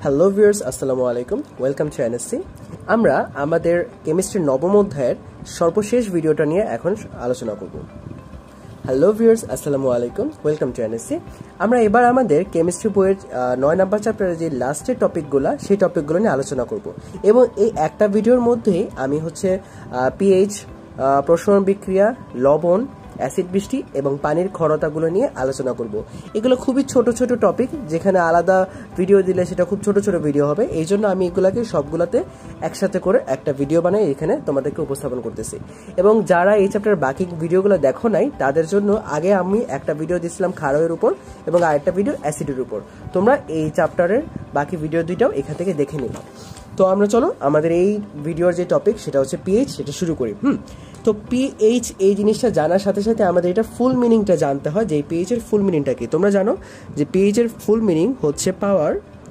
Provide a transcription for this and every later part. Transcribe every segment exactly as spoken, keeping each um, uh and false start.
Hello viewers, আসসালামু আলাইকুম। Welcome to NSC. আমরা আমাদের কেমিস্ট্রির নবম অধ্যায়ের সর্বশেষ ভিডিওটা নিয়ে এখন আলোচনা করব। হ্যালো ভিউয়ার্স, আসসালামু আলাইকুম। Welcome to NSC. আমরা এবার আমাদের কেমিস্ট্রি বইয়ের নয় নাম্বার চ্যাপ্টারের যে লাস্টের টপিকগুলো সেই টপিকগুলো নিয়ে আলোচনা করব এবং এই একটা ভিডিওর মধ্যেই আমি হচ্ছে পিএইচ, প্রসারণ বিক্রিয়া, লবণ, অ্যাসিড বৃষ্টি এবং পানির ক্ষরতাগুলো নিয়ে আলোচনা করব। এগুলো খুবই ছোট ছোট টপিক, যেখানে আলাদা ভিডিও দিলে সেটা খুব ছোট ছোট ভিডিও হবে। এই জন্য আমি এগুলাকে সবগুলোতে একসাথে করে একটা ভিডিও বানাই এখানে তোমাদেরকে উপস্থাপন করতেছি। এবং যারা এই চ্যাপ্টারের বাকি ভিডিওগুলো দেখো নাই তাদের জন্য আগে আমি একটা ভিডিও দিয়েছিলাম ক্ষারের উপর এবং আরেকটা ভিডিও অ্যাসিডের উপর। তোমরা এই চ্যাপ্টারের বাকি ভিডিও দুইটাও এখান থেকে দেখে নিবা। তো আমরা চলো আমাদের এই ভিডিওর যে টপিক সেটা হচ্ছে পিএইচ, সেটা শুরু করি। হুম তো পিএইচ এই জিনিসটা জানার সাথে সাথে আমাদের এটা ফুল মিনিংটা জানতে হয় যে পিএইচ এর ফুল মিনিংটা কি। তোমরা জানো যে পিএইচ এর ফুল মিনিং হচ্ছে পাওয়ার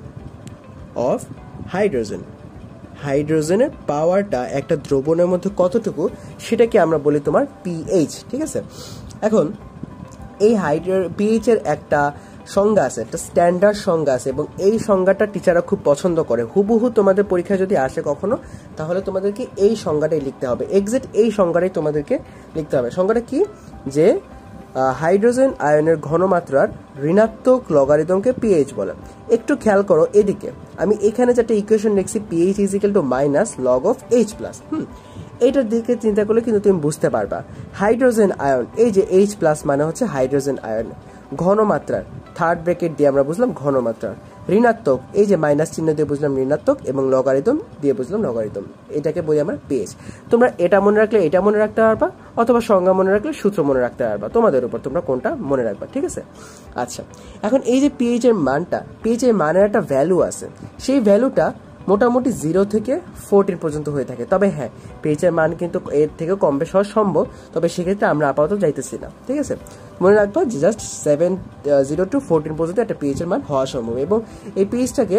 অফ হাইড্রোজেন। হাইড্রোজেনের পাওয়ারটা একটা দ্রবণের মধ্যে কতটুকু সেটাকে আমরা বলি তোমার পিএইচ, ঠিক আছে। এখন এই হাইড্রো পিএইচ এর একটা সংজ্ঞা আছে, একটা স্ট্যান্ডার্ড সংজ্ঞা আছে এবং এই সংজ্ঞাটা টিচাররা খুব পছন্দ করে। হুবহু তোমাদের পরীক্ষায় যদি আসে কখনো, তাহলে তোমাদেরকে এই সংজ্ঞাটাই লিখতে হবে, এক্সাক্ট এই সংজ্ঞাটাই তোমাদেরকে লিখতে হবে। সংজ্ঞাটা কি? যে হাইড্রোজেন আয়নের ঘনমাত্রার ঋণাত্মক লগারিদমকে পিএইচ বলে। একটু খেয়াল করো এদিকে, আমি এখানে যেটা ইকুয়েশন লিখছি pH is equal to minus log of H plus. হুম এইটার দিকে চিন্তা করলে কিন্তু তুমি বুঝতে পারবা হাইড্রোজেন আয়ন, এই যে এইচ প্লাস মানে হচ্ছে হাইড্রোজেন আয়ন, ঘনমাত্রার থার্ড ব্র্যাকেট দিয়ে আমরা বুঝলাম ঘনমাত্রার, ঋণাত্মক এই যে মাইনাস চিহ্ন দিয়ে বুঝলাম ঋণাত্মক এবং লগারিদম দিয়ে বুঝলাম লগারিদম, এটাকে বলি আমরা পিএইচ। তোমরা এটা মনে রাখলে এটা মনে রাখতে পারবা, অথবা সংজ্ঞা মনে রাখলে সূত্র মনে রাখতে পারবা, তোমাদের উপর তোমরা কোনটা মনে রাখবা, ঠিক আছে। আচ্ছা, এখন এই যে পিএইচ এর মানটা, পিএইচ এর মানের একটা ভ্যালু আছে, সেই ভ্যালুটা মোটামুটি জিরো থেকে ফোরটিন পর্যন্ত হয়ে থাকে। তবে হ্যাঁ, পিএইচ এর মান কিন্তু এর থেকে কম বেশ হওয়া সম্ভব, তবে সেক্ষেত্রে আমরা আপাতত যাইতেছি না, ঠিক আছে। মনে রাখবো যে just seven zero to fourteen পর্যন্ত একটা পিএইচ এর মান হওয়া সম্ভব এবং এই পিএইচটাকে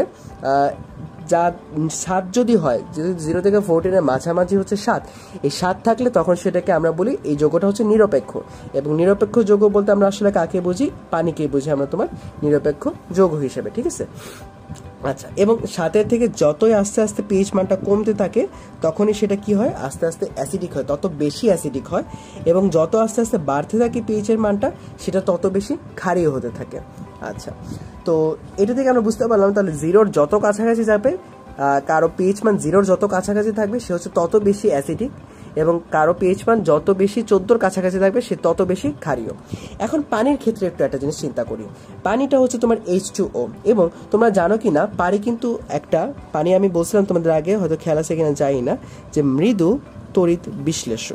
যা সাত যদি হয়, যদি জিরো থেকে ফোরটিনের মাঝামাঝি হচ্ছে সাত, এই সাত থাকলে তখন সেটাকে আমরা বলি এই যৌগটা হচ্ছে নিরপেক্ষ। এবং নিরপেক্ষ যৌগ বলতে আমরা আসলে কাকে বুঝি? পানিকে বুঝি আমরা তোমার নিরপেক্ষ যৌগ হিসেবে, ঠিক আছে। আচ্ছা, এবং সাতের থেকে যতই আস্তে আস্তে পিএইচ মানটা কমতে থাকে তখনই সেটা কি হয়? আস্তে আস্তে অ্যাসিডিক হয়, তত বেশি অ্যাসিডিক হয় এবং যত আস্তে আস্তে বাড়তে থাকে পিএইচ এর মানটা সেটা তত বেশি ক্ষারীয় হতে থাকে। আচ্ছা, তো এটা থেকে আমরা বুঝতে পারলাম তাহলে জিরোর যত কাছাকাছি যাবে, কারো পিএইচ মান জিরোর যত কাছাকাছি থাকবে সে হচ্ছে তত বেশি অ্যাসিডিক এবং কারো পিএইচ মান যত বেশি চোদ্দোর কাছাকাছি থাকবে সে তত বেশি ক্ষারীয়। এখন পানির ক্ষেত্রে একটু একটা জিনিস চিন্তা করি, পানিটা হচ্ছে তোমার এইচ টু ও এবং তোমরা জানো কি না পানি কিন্তু একটা পানি, আমি বলছিলাম তোমাদের আগে, হয়তো খেয়াল আছে কিনা জানি না, যে মৃদু তড়িৎ বিশ্লেষ্য।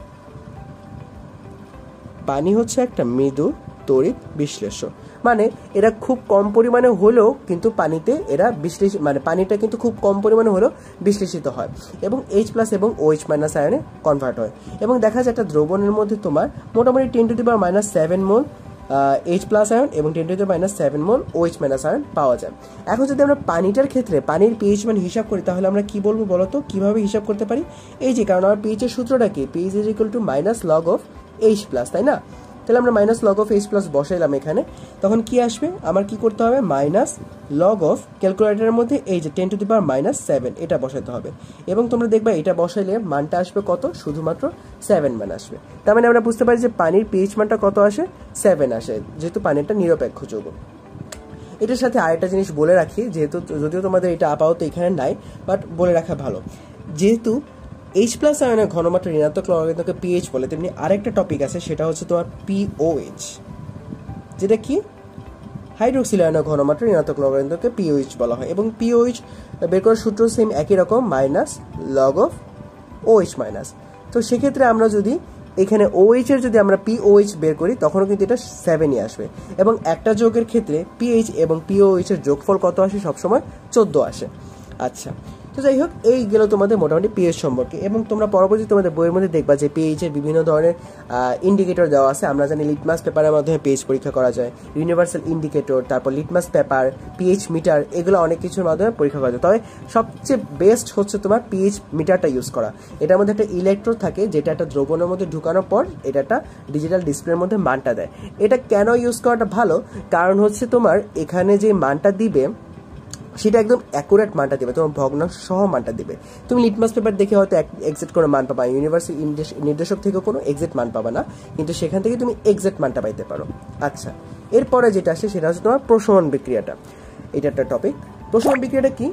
পানি হচ্ছে একটা মৃদু তড়িৎ বিশ্লেষ্য, মানে এরা খুব কম পরিমাণে হলেও কিন্তু পানিতে এরা বিশ্লেষিত, মানে পানিটা কিন্তু খুব কম পরিমাণে হলেও বিশ্লেষিত হয় এবং এইচ প্লাস এবং ওএইচ মাইনাস আয়নে কনভার্ট হয়। এবং দেখা যায় একটা দ্রবণের মধ্যে তোমার মোটামুটি ten to the power minus seven mole H plus ion এবং ten to the minus seven mole OH minus ion পাওয়া যায়। এখন যদি আমরা পানিটার ক্ষেত্রে পানির পিএইচ মান হিসাব করি তাহলে আমরা কি বলবো বলো তো, কিভাবে হিসাব করতে পারি? এই যে, কারণ আমার পিএইচ এর সূত্রটা কি? PH is equal to minus log of H plus, তাই না? তাহলে আমরা minus log of H plus বসাইলাম এখানে, তখন কি আসবে? আমার কি করতে হবে? মাইনাস লগ অফ ক্যালকুলেটরের মধ্যে এই যে ten to the power minus seven এটা বসাইতে হবে এবং তোমরা দেখবে এটা বসাইলে মানটা আসবে কত? শুধুমাত্র সেভেন মান আসবে। তার মানে আমরা বুঝতে পারি যে পানির পিএইচ মানটা কত আসে? সেভেন আসে, যেহেতু পানিটা নিরপেক্ষ যৌগ। এটার সাথে আরেকটা জিনিস বলে রাখি, যেহেতু যদিও তোমাদের এটা আপাতত এখানে নাই, বাট বলে রাখা ভালো, যেহেতু এইচ প্লাস আয়নের ঘনমাত্রা ঋণাত্মক লগারিদমকে পিএইচ বলে, তেমনি আরেকটা টপিক আছে সেটা হচ্ছে তোমার পিওএইচ, যেটা কি হাইড্রোক্সিল আয়নের ঘনমাত্রা ঋণাত্মক লগারিদমকে পিওএইচ বলা হয় এবং পিওএইচ বের করার সূত্র সেম একই রকম, minus log of OH minus. তো সেক্ষেত্রে আমরা যদি এখানে ওএইচ এর যদি আমরা পিওএইচ বের করি তখনও কিন্তু এটা সেভেনই আসবে এবং একটা যৌগের ক্ষেত্রে পিএইচ এবং পিওএইচ এর যোগফল কত আসে? সবসময় চোদ্দ আসে। আচ্ছা, তো যাই হোক, এই গেল তোমাদের মোটামুটি পিএইচ সম্পর্কে এবং তোমরা পরবর্তী তোমাদের বইয়ের মধ্যে দেখবা যে পিএইচ এর বিভিন্ন ধরনের ইন্ডিকেটর দেওয়া আছে। আমরা জানি লিটমাস পেপারের মাধ্যমে পিএইচ পরীক্ষা করা যায়, ইউনিভার্সাল ইন্ডিকেটর, তারপর লিটমাস পেপার, পিএইচ মিটার, এগুলো অনেক কিছুর মাধ্যমে পরীক্ষা করা যায়। তবে সবচেয়ে বেস্ট হচ্ছে তোমার পিএইচ মিটারটা ইউজ করা। এটার মধ্যে একটা ইলেকট্রোড থাকে যেটা একটা দ্রবণের মধ্যে ঢুকানোর পর এটা একটা ডিজিটাল ডিসপ্লের মধ্যে মানটা দেয়। এটা কেন ইউজ করাটা ভালো? কারণ হচ্ছে তোমার এখানে যে মানটা দিবে সেটা একদম অ্যাকুরেট মানটা দিবে, তোমার ভগ্নাংশ সহ মানটা দিবে। তুমি লিটমাস পেপার দেখে হয়তো এক্সাক্ট করে মান পাবা, ইউনিভার্সিটি নির্দেশক থেকে কোনো এক্সাক্ট মান পাবা না, কিন্তু সেখান থেকে তুমি এক্সাক্ট মানটা পাইতে পারো। আচ্ছা, এরপরে যেটা আসে সেটা হচ্ছে তোমার প্রশমন বিক্রিয়াটা। এটা একটা টপিক। প্রশমন বিক্রিয়াটা কি?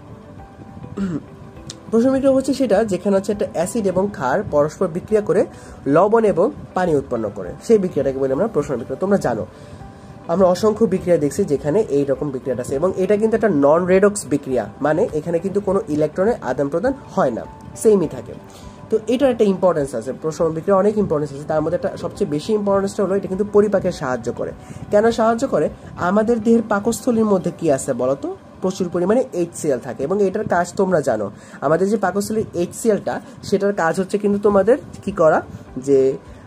প্রশমন বিক্রিয়া হচ্ছে সেটা যেখানে হচ্ছে একটা অ্যাসিড এবং ক্ষার পরস্পর বিক্রিয়া করে লবণ এবং পানি উৎপন্ন করে, সেই বিক্রিয়াটাকে বলি আমরা প্রশমন বিক্রিয়া। তোমরা জানো আমরা অসংখ্য বিক্রিয়া দেখছি যেখানে এই রকম বিক্রিয়াটা আছে, এবং এটা কিন্তু একটা নন রেডক্স বিক্রিয়া, মানে এখানে কিন্তু কোনো ইলেকট্রনের আদান প্রদান হয় না, সেমই থাকে। তো এটার একটা ইম্পর্টেন্স আছে, প্রশমন বিক্রিয়া অনেক ইম্পর্টেন্স আছে। তার মধ্যে একটা সবচেয়ে বেশি ইম্পর্টেন্সটা হলো এটা কিন্তু পরিপাকে সাহায্য করে। কেন সাহায্য করে? আমাদের দেহের পাকস্থলীর মধ্যে কি আছে বলতো? প্রচুর পরিমাণে এইচসিএল থাকে, এবং এটার কাজ তোমরা জানো। আমাদের যে পাকস্থলীর এইচসিএলটা, সেটার কাজ হচ্ছে কিন্তু তোমাদের কি করা, যে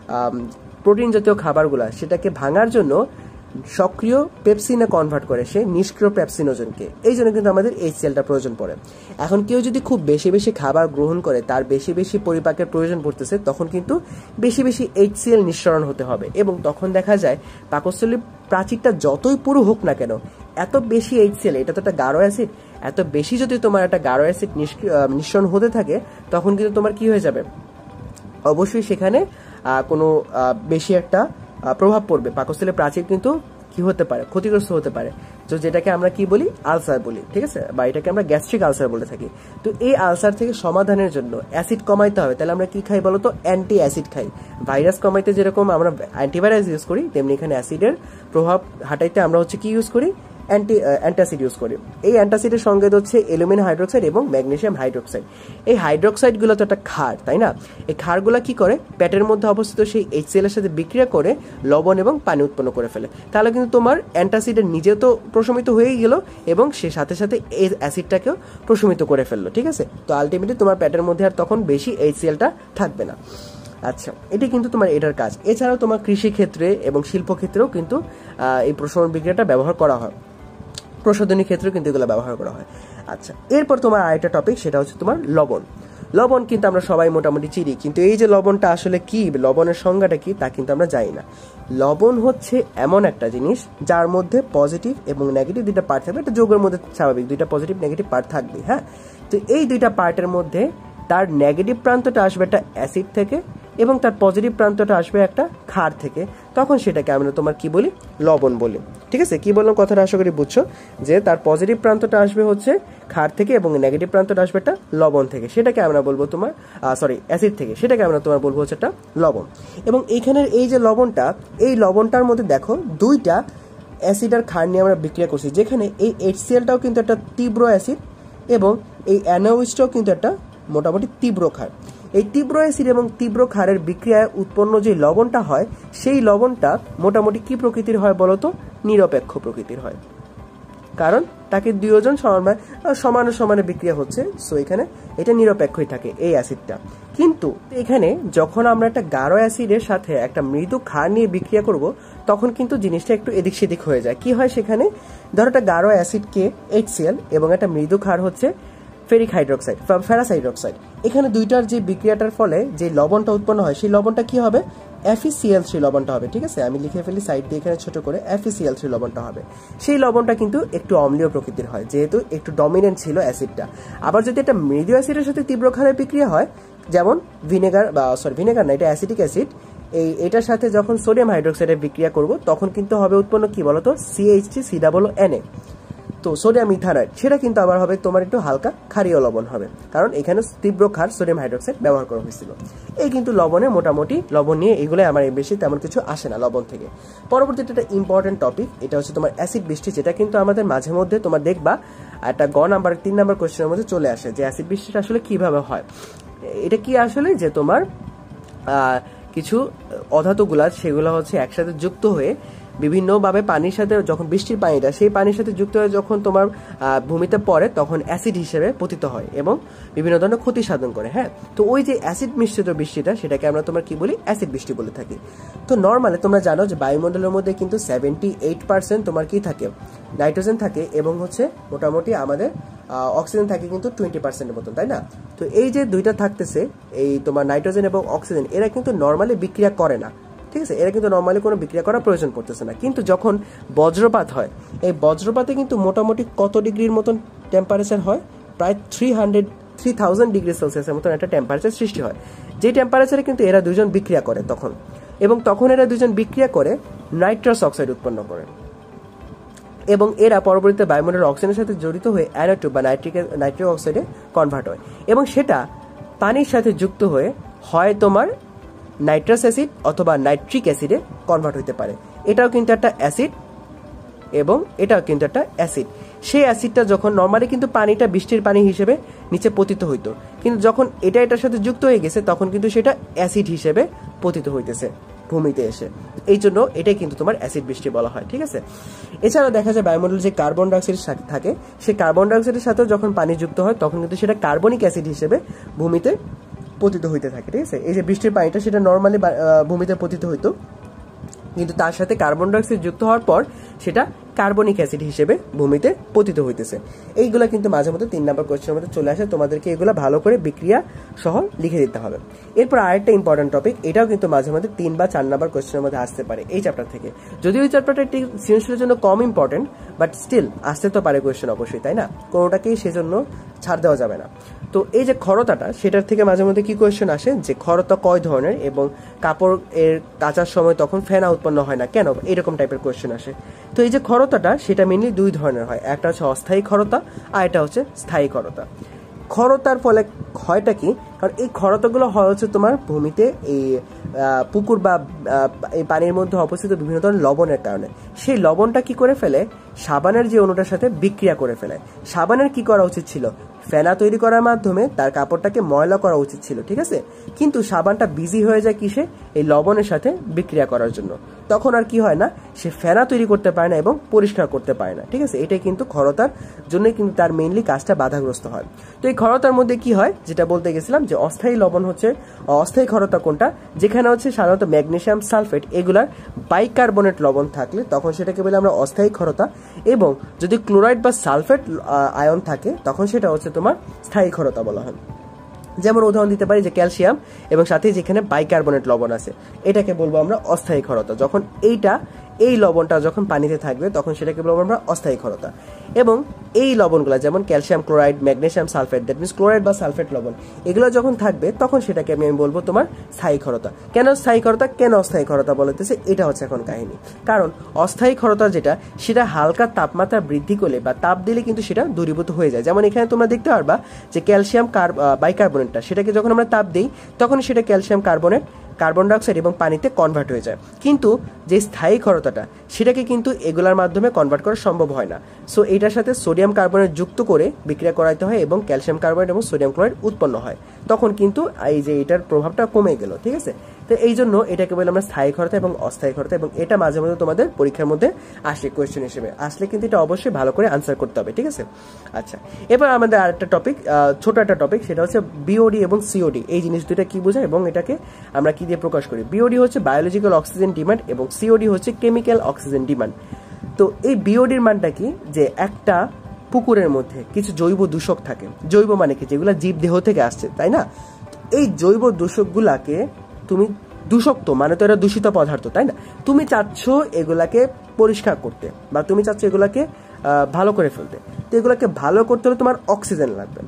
প্রোটিন জাতীয় খাবারগুলা সেটাকে ভাঙার জন্য সক্রিয় পেপসিনে কনভার্ট করে সে নিষ্ক্রিয় পেপসিনোজনকে। এই জন্য কিন্তু আমাদের এইচসিএলটা প্রয়োজন পড়ে। এখন কেউ যদি খুব বেশি বেশি খাবার গ্রহণ করে, তার বেশি বেশি পরিপাকের প্রয়োজন পড়তেছে, তখন কিন্তু বেশি বেশি এইচসিএল নিঃসরণ হতে হবে, এবং তখন দেখা যায় পাকস্থলীর প্রাচীরটা যতই পুরো হোক না কেন, এত বেশি এইচসিএল, এটা তো একটা গাঢ় অ্যাসিড, এত বেশি যদি তোমার একটা গাঢ় অ্যাসিড নিঃসরণ হতে থাকে, তখন কিন্তু তোমার কি হয়ে যাবে, অবশ্যই সেখানে কোনো বেশি একটা প্রভাব পড়বে, পাকস্থলীর প্রাচীর কিন্তু কি হতে পারে, ক্ষতিগ্রস্ত হতে পারে। তো যেটাকে আমরা কি বলি, আলসার বলি, ঠিক আছে, বা এটাকে আমরা গ্যাস্ট্রিক আলসার বলে থাকি। তো এই আলসার থেকে সমাধানের জন্য অ্যাসিড কমাইতে হবে, তাহলে আমরা কি খাই বলতো, অ্যান্টি অ্যাসিড খাই। ভাইরাস কমাইতে যেরকম আমরা অ্যান্টিভাইরাস ইউজ করি, তেমনি এখানে অ্যাসিডের প্রভাব হাঁটাইতে আমরা হচ্ছে কি ইউজ করি, অ্যান্টি অ্যান্টাসিড ইউজ করি। এই অ্যান্টাসিডের সঙ্গে হচ্ছে অ্যালুমিনিয়াম হাইড্রোক্সাইড এবং ম্যাগনেসিয়াম হাইড্রোক্সাইড। এই হাইড্রোক্সাইডগুলো তো একটা ক্ষার, তাই না? এই ক্ষারগুলো কি করে, পেটের মধ্যে অবস্থিত সেই এইচসিএল এর সাথে বিক্রিয়া করে লবণ এবং পানি উৎপন্ন করে ফেলে। তাহলে কিন্তু তোমার অ্যান্টাসিডের নিজে তো প্রশমিত হয়েই গেল, এবং সে সাথে সাথে এই অ্যাসিডটাকেও প্রশমিত করে ফেললো, ঠিক আছে। তো আলটিমেটলি তোমার পেটের মধ্যে আর তখন বেশি এইচসিএলটা থাকবে না। আচ্ছা, এটি কিন্তু তোমার এটার কাজ। এছাড়াও তোমার কৃষি ক্ষেত্রে এবং শিল্প ক্ষেত্রেও কিন্তু এই প্রশমন বিক্রিয়াটা ব্যবহার করা হয়, প্রসাধনী ক্ষেত্রেও কিন্তু এগুলো ব্যবহার করা হয়। আচ্ছা, এরপর তোমার আরেকটা টপিক, সেটা হচ্ছে তোমার লবণ। লবণ কিন্তু আমরা সবাই মোটামুটি চিনি, কিন্তু এই যে লবণটা আসলে কি, লবণের সংজ্ঞাটা কি, তা কিন্তু আমরা জানি না। লবণ হচ্ছে এমন একটা জিনিস যার মধ্যে পজিটিভ এবং নেগেটিভ দুইটা পার্ট থাকবে। একটা যৌগের মধ্যে স্বাভাবিক দুইটা পজিটিভ নেগেটিভ পার্ট থাকবে, হ্যাঁ। তো এই দুইটা পার্টের মধ্যে তার নেগেটিভ প্রান্তটা আসবে একটা অ্যাসিড থেকে, এবং তার পজিটিভ প্রান্তটা আসবে একটা ক্ষার থেকে। তখন সেটাকে আমরা তোমার কি বলি, লবণ বলি, ঠিক আছে। কি বললাম কথাটা আশা করি বুঝছো, যে তার পজিটিভ প্রান্তটা আসবে হচ্ছে ক্ষার থেকে এবং নেগেটিভ প্রান্তটা আসবে একটা লবণ থেকে, সেটাকে আমরা বলবো তোমার সরি অ্যাসিড থেকে, সেটাকে আমরা তোমার বলবো হচ্ছে একটা লবণ। এবং এইখানের এই যে লবণটা, এই লবণটার মধ্যে দেখো দুইটা অ্যাসিড আর ক্ষার নিয়ে আমরা বিক্রিয়া করছি, যেখানে এই এইচসিএলটাও কিন্তু একটা তীব্র অ্যাসিড, এবং এই অ্যানোইচটাও কিন্তু একটা মোটামুটি তীব্র ক্ষার। এই তীব্র অ্যাসিড এবং তীব্র ক্ষারের বিক্রিয়ায় উৎপন্ন যে লবণটা হয়, সেই লবণটা মোটামুটি কি প্রকৃতির হয় বলতো, নিরপেক্ষ প্রকৃতির হয়, কারণ তাকে দুইজন সমান সমানে সমানে বিক্রিয়া হচ্ছে, সো এখানে এটা নিরপেক্ষই থাকে এই অ্যাসিডটা। কিন্তু এখানে যখন আমরা একটা গাঢ় অ্যাসিডের সাথে একটা মৃদু ক্ষার নিয়ে বিক্রিয়া করব, তখন কিন্তু জিনিসটা একটু এদিক সেদিক হয়ে যায়। কি হয় সেখানে, ধরো একটা গাঢ় অ্যাসিডকে এইচসিএল এবং একটা মৃদু ক্ষার হচ্ছে ফেরিক হাইড্রোক্সাইড, ফেরাস হাইড্রোক্সাইড। এখানে দুইটার যে বিক্রিয়াটার ফলে যে লবণটা উৎপন্ন হয়, সেই লবণটা কি হবে, এফিসিএল থ্রি লবণটা হবে, ঠিক আছে। আমি লিখে ফেলি সাইড দিয়ে এখানে ছোট করে, এফিসিএল থ্রি লবণটা হবে। সেই লবণটা কিন্তু একটু অম্লীয় প্রকৃতির হয়, যেহেতু একটু ডমিনেন্ট ছিল অ্যাসিডটা। আবার যদি একটা মৃদু অ্যাসিডের সাথে তীব্র ক্ষারের বিক্রিয়া হয়, যেমন ভিনেগার বা সরি ভিনেগার না, এটা অ্যাসিটিক অ্যাসিড, এই এটার সাথে যখন সোডিয়াম হাইড্রোক্সাইডের বিক্রিয়া করব, তখন কিন্তু হবে উৎপন্ন কি বলতো, CH three C double N A. তো সোডিয়াম ইথানয়েড, সেটা কিন্তু আবার হবে তোমার একটু হালকা ক্ষারীয় লবণ হবে, কারণ এখানে তীব্র ক্ষার সোডিয়াম হাইড্রোক্সাইড ব্যবহার করা হয়েছিল। এই কিন্তু লবণে মোটামুটি লবণ নিয়ে এগুলো আমার বেশি তেমন কিছু আসে না লবণ থেকে। পরবর্তীতে একটা ইম্পর্টেন্ট টপিক, এটা হচ্ছে তোমার অ্যাসিড বৃষ্টি, যেটা কিন্তু আমাদের মাঝে মধ্যে তোমার দেখবা একটা গ নাম্বার তিন নাম্বার কোয়েশ্চেনের মধ্যে চলে আসে, যে অ্যাসিড বৃষ্টিটা আসলে কিভাবে হয়। এটা কি আসলে, যে তোমার কিছু অধাতুগুলা সেগুলো হচ্ছে একসাথে যুক্ত হয়ে বিভিন্নভাবে পানির সাথে, যখন বৃষ্টির পানিটা সেই পানির সাথে যুক্ত হয়ে যখন তোমার ভূমিতে পড়ে, তখন অ্যাসিড হিসেবে পতিত হয় এবং বিভিন্ন ধরনের ক্ষতি সাধন করে, হ্যাঁ। তো ওই যে অ্যাসিড মিশ্রিত বৃষ্টিটা, সেটাকে আমরা তোমার কি বলি, অ্যাসিড বৃষ্টি বলে থাকি। তো নর্মালি তোমরা জানো যে বায়ুমণ্ডলের মধ্যে কিন্তু সেভেন্টি এইট পার্সেন্ট তোমার কি থাকে, নাইট্রোজেন থাকে, এবং হচ্ছে মোটামুটি আমাদের অক্সিজেন থাকে কিন্তু টোয়েন্টি পার্সেন্টের মতন, তাই না। তো এই যে দুইটা থাকতেছে, এই তোমার নাইট্রোজেন এবং অক্সিজেন, এরা কিন্তু নর্মালি বিক্রিয়া করে না, ঠিক আছে, এরা কিন্তু নর্মালি কোনো বিক্রিয়া করার প্রয়োজন পড়তেছে না। কিন্তু যখন বজ্রপাত হয়, এই বজ্রপাতে কিন্তু মোটামুটি কত ডিগ্রির মতন টেম্পারেচার হয়, প্রায় three hundred three thousand degree সেলসিয়াসের মতন একটা টেম্পারেচার সৃষ্টি হয়, যে টেম্পারেচারে কিন্তু এরা দুজন বিক্রিয়া করে তখন, এবং তখন এরা দুজন বিক্রিয়া করে নাইট্রাস অক্সাইড উৎপন্ন করে, এবং এরা পরবর্তীতে বায়ুমণ্ডলের অক্সিজেনের সাথে জড়িত হয়ে অ্যানো টু বা নাইট্রিক নাইট্রিক অক্সাইডে কনভার্ট হয়, এবং সেটা পানির সাথে যুক্ত হয়ে হয় তোমার নাইট্রাস অ্যাসিড অথবা নাইট্রিক অ্যাসিডে কনভার্ট হতে পারে। এটাও কিন্তু একটা অ্যাসিড এবং এটাও কিন্তু একটা অ্যাসিড। সেই অ্যাসিডটা যখন নর্মালি কিন্তু পানিটা বৃষ্টির পানি হিসেবে নিচে পতিত হইতো, কিন্তু যখন এটা এটার সাথে যুক্ত হয়ে গেছে তখন কিন্তু সেটা অ্যাসিড হিসেবে পতিত হইতেছে ভূমিতে এসে, এই জন্য এটাই কিন্তু তোমার অ্যাসিড বৃষ্টি বলা হয়। ঠিক আছে, এছাড়াও দেখা যায় বায়ুমণ্ডলে যে কার্বন ডাইঅক্সাইড থাকে, সেই কার্বন ডাইঅক্সাইডের সাথেও যখন পানি যুক্ত হয় তখন কিন্তু সেটা কার্বনিক অ্যাসিড হিসেবে ভূমিতে পতিত হইতে থাকে। ঠিক আছে, এই যে বৃষ্টির পানিটা সেটা নর্মালি ভূমিতে পতিত হইতো, কিন্তু তার সাথে কার্বন ডাইঅক্সাইড যুক্ত হওয়ার পর সেটা কার্বনিক অ্যাসিড হিসেবে ভূমিতে পতিত হইতেছে। এইগুলা কিন্তু মাঝে মধ্যে তিন নম্বর কোয়েশ্চেনের মধ্যে চলে আসে, তোমাদেরকে এগুলো ভালো করে বিক্রিয়া সহ লিখে দিতে হবে। এরপর আরেকটা ইম্পর্টেন্ট টপিক, এটাও কিন্তু মাঝে মধ্যে তিন বা চার নম্বর কোয়েশ্চেনের মধ্যে আসতে পারে এই চ্যাপ্টার থেকে, যদিও এই চ্যাপ্টারটা একটি সৃজনশীলের জন্য কম ইম্পর্টেন্ট, বাট স্টিল আসতে তো পারে কোয়েশ্চেন অবশ্যই, তাই না, কোনোটাকেই সেজন্য ছাড় দেওয়া যাবে না। তো এই যে খরতাটা, সেটার থেকে মাঝে মধ্যে কি কোয়েশ্চেন আসে যে খরতা কয় ধরনের এবং কাপড় এর কাচার সময় তখন ফেনা উৎপন্ন হয় না কেন, এরকম টাইপের কোয়েশ্চেন আসে। তো এই যে খরতাটা সেটা মেনলি দুই ধরনের হয়, একটা হচ্ছে অস্থায়ী খরতা আর এটা হচ্ছে স্থায়ী খরতা। খরতার ফলে হয়টা কি, কারণ এই খরতাগুলো হয় হচ্ছে তোমার ভূমিতে এই পুকুর বা এই পানির মধ্যে অবস্থিত বিভিন্ন ধরনের লবণের কারণে। সেই লবণটা কি করে ফেলে, সাবানের যে অণুটার সাথে বিক্রিয়া করে ফেলে। সাবানের কি করা উচিত ছিল, ফেনা তৈরি করার মাধ্যমে তার কাপড়টাকে ময়লা করা উচিত ছিল, ঠিক আছে, কিন্তু সাবানটা বিজি হয়ে যায় কিসে, এই লবণের সাথে বিক্রিয়া করার জন্য। তখন আর কি হয় না, সে ফেনা তৈরি করতে পারে না এবং পরিষ্কার করতে পারে না। ঠিক আছে, এটাই কিন্তু খরতার জন্য কিন্তু তার মেইনলি কাজটা বাধাগ্রস্ত হয়। তো এই খরতার মধ্যে কি হয়, যেটা বলতে গেছিলাম যে অস্থায়ী লবণ হচ্ছে, অস্থায়ী খরতা কোনটা, যেখানে হচ্ছে সাধারণত ম্যাগনেসিয়াম সালফেট এগুলার বাইকার্বনেট লবণ থাকলে তখন সেটাকে বলে আমরা অস্থায়ী খরতা, এবং যদি ক্লোরাইড বা সালফেট আয়ন থাকে তখন সেটা হচ্ছে তোমার স্থায়ী খরতা বলা হয়। যেমন উদাহরণ দিতে পারি যে ক্যালসিয়াম এবং সাথে যেখানে বাইকার্বনেট লবণ আছে, এটাকে বলবো আমরা অস্থায়ী খরতা। যখন এইটা এই লবণটা যখন পানিতে থাকবে তখন সেটাকে বলবো আমরা অস্থায়ী খরতা। এবং এই লবণগুলো যেমন calcium chloride, magnesium sulphate, that means chloride বা সালফেট লবণ, এগুলো যখন থাকবে তখন সেটাকে আমি বলবো তোমার স্থায়ী খরতা। কেন স্থায়ী খরতা, কেন অস্থায়ী খরতা বলতেছে, এটা হচ্ছে এখন কাহিনী। কারণ অস্থায়ী খরতা যেটা, সেটা হালকা তাপমাত্রা বৃদ্ধি করলে বা তাপ দিলে কিন্তু সেটা দূরীভূত হয়ে যায়। যেমন এখানে তোমরা দেখতে পারবা যে ক্যালসিয়াম বাইকার্বনেটটা, সেটাকে যখন আমরা তাপ দিই তখন সেটা ক্যালসিয়াম কার্বনেট, কার্বন ডাইঅক্সাইড এবং পানিতে কনভার্ট হয়ে যায়। কিন্তু যে স্থায়ী খরতাটা, সেটাকে কিন্তু এগুলার মাধ্যমে কনভার্ট করা সম্ভব হয় না। সো এটার সাথে সোডিয়াম কার্বনেট যুক্ত করে বিক্রিয়া করাইতে হয় এবং ক্যালসিয়াম কার্বনেট এবং সোডিয়াম ক্লোরাইড উৎপন্ন হয়, তখন কিন্তু এই যে এটার প্রভাবটা কমে গেল। ঠিক আছে, তো এই জন্য এটাকে বলে আমরা স্থায়ী খরতা এবং অস্থায়ী খরতা, এবং এটা মাঝে মাঝে তোমাদের পরীক্ষার মধ্যে আসে কোয়েশ্চেন হিসেবে, আসলে কিন্তু এটা অবশ্যই ভালো করে আনসার করতে হবে। ঠিক আছে, আচ্ছা, এবার আমাদের আরেকটা টপিক, ছোট একটা টপিক, সেটা হচ্ছে বিওডি এবং সিওডি। এই জিনিস দুইটা কি বোঝায় এবং এটাকে আমরা কি দিয়ে প্রকাশ করি। বিওডি হচ্ছে বায়োলজিক্যাল অক্সিজেন ডিমান্ড এবং সিওডি হচ্ছে কেমিক্যাল অক্সিজেন ডিমান্ড। তো এই বিওডির মানটা কি, যে একটা পুকুরের মধ্যে কিছু জৈব দূষক থাকে, জৈব মানে কি, যেগুলো জীব দেহ থেকে আসছে, তাই না, এই জৈব দূষকগুলাকে তুমি, দূষক তো মানে তো এটা দূষিত পদার্থ, তাই না, তুমি চাচ্ছ এগুলাকে পরিষ্কার করতে বা তুমি চাচ্ছ এগুলাকে ভালো করে ফেলতে। তো এগুলাকে ভালো করতে হলে তোমার অক্সিজেন লাগবে।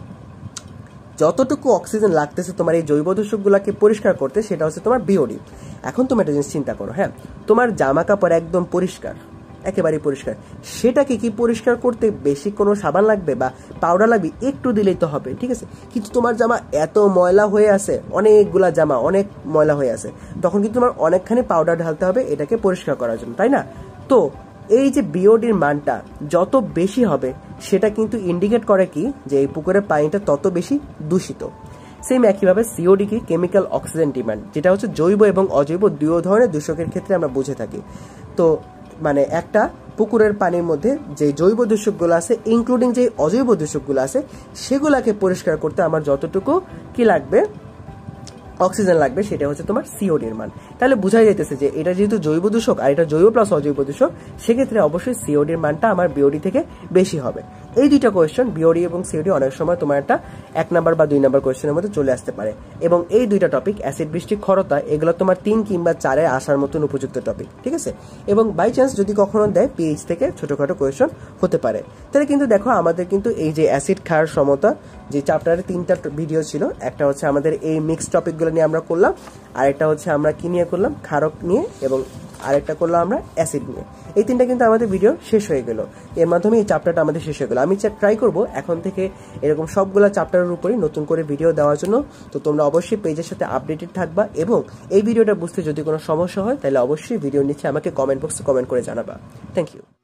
যতটুকু অক্সিজেন লাগতেছে তোমার এই জৈব দূষকগুলাকে পরিষ্কার করতে, সেটা হচ্ছে তোমার বিওডি। এখন তুমি একটা জিনিস চিন্তা করো, হ্যাঁ, তোমার জামা কাপড় একদম পরিষ্কার, একেবারেই পরিষ্কার, সেটাকে কি পরিষ্কার করতে বেশি কোনো সাবান লাগবে বা পাউডার লাগবে, একটু দিলেই তো হবে। ঠিক আছে, কিন্তু তোমার জামা এত ময়লা হয়ে আছে, অনেকগুলা জামা অনেক ময়লা হয়ে আছে, তখন কিন্তু তোমার অনেকখানি পাউডার ঢালতে হবে এটাকে পরিষ্কার করার জন্য, তাই না। তো এই যে বিওডির মানটা যত বেশি হবে, সেটা কিন্তু ইন্ডিকেট করে কি, যে এই পুকুরের পানিটা তত বেশি দূষিত। সেম একইভাবে সিওডি কি, কেমিক্যাল অক্সিজেন ডিমান্ড, যেটা হচ্ছে জৈব এবং অজৈব দুই ধরনের দূষকের ক্ষেত্রে আমরা বুঝে থাকি। তো মানে একটা পুকুরের পানির মধ্যে যে জৈব দূষকগুলো আছে, ইনক্লুডিং যে অজৈব দূষকগুলো আছে, সেগুলাকে পরিষ্কার করতে আমার যতটুকু কি লাগবে, অক্সিজেন লাগবে, সেটা হচ্ছে তোমার সিওডির মান। তাহলে বোঝাই যাইতেছে যে এটা যেহেতু জৈব দূষক আর এটা জৈব প্লাস অজৈব দূষক, সেক্ষেত্রে অবশ্যই সিওডির মানটা আমার বিওডি থেকে বেশি হবে। এই দুইটা কোয়েশ্চেন বিওডি এবং সিওডি অনেক সময় তোমার একটা এক নাম্বার বা দুই নাম্বার কোয়েশ্চেনের মধ্যে চলে আসতে পারে, এবং এই দুইটা টপিক অ্যাসিড বৃষ্টি ক্ষরতা এগুলো তোমার তিন কিংবা চারে আসার মতন উপযুক্ত টপিক, ঠিক আছে। এবং বাই চান্স যদি কখনো দেয় পিএইচ থেকে ছোটখাটো কোয়েশ্চেন হতে পারে। তাহলে কিন্তু দেখো আমাদের কিন্তু এই যে অ্যাসিড ক্ষার সমতা যে চ্যাপ্টারে তিনটা ভিডিও ছিল, একটা হচ্ছে আমাদের এই মিক্স টপিকগুলো নিয়ে আমরা করলাম, আরেকটা হচ্ছে আমরা কি নিয়ে করলাম ক্ষারক নিয়ে, এবং আরেকটা করলাম আমরা অ্যাসিড নিয়ে। এই তিনটা কিন্তু আমাদের ভিডিও শেষ হয়ে গেল, এর মাধ্যমে এই চ্যাপ্টারটা আমাদের শেষ হয়ে গেল। আমি ট্রাই করব এখন থেকে এরকম সবগুলো চ্যাপ্টারের উপরে নতুন করে ভিডিও দেওয়ার জন্য। তো তোমরা অবশ্যই পেজের সাথে আপডেটেড থাকবা, এবং এই ভিডিওটা বুঝতে যদি কোনো সমস্যা হয় তাহলে অবশ্যই ভিডিওর নিচে আমাকে কমেন্ট বক্সে কমেন্ট করে জানাবা। Thank you.